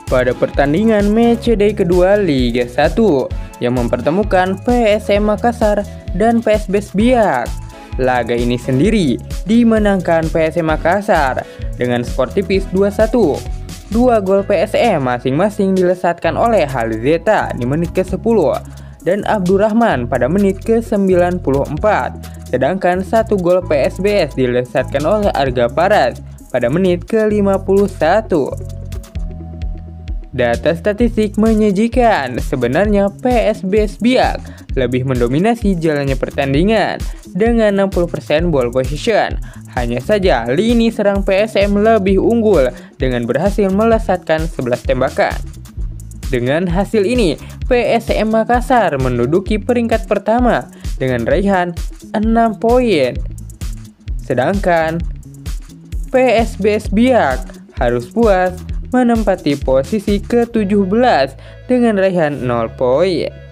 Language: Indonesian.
pada pertandingan matchday kedua Liga 1 yang mempertemukan PSM Makassar dan PSBS Biak. Laga ini sendiri dimenangkan PSM Makassar dengan skor tipis 2-1. Dua gol PSM masing-masing dilesatkan oleh Halizeta di menit ke-10 dan Abdurrahman pada menit ke-94. Sedangkan satu gol PSBS dilesatkan oleh Arga Paras pada menit ke-51. Data statistik menyajikan sebenarnya PSBS Biak lebih mendominasi jalannya pertandingan dengan 60% ball possession. Hanya saja lini serang PSM lebih unggul dengan berhasil melesatkan 11 tembakan. Dengan hasil ini, PSM Makassar menduduki peringkat pertama dengan raihan 6 poin. Sedangkan PSBS Biak harus puas menempati posisi ke-17 dengan raihan 0 poin.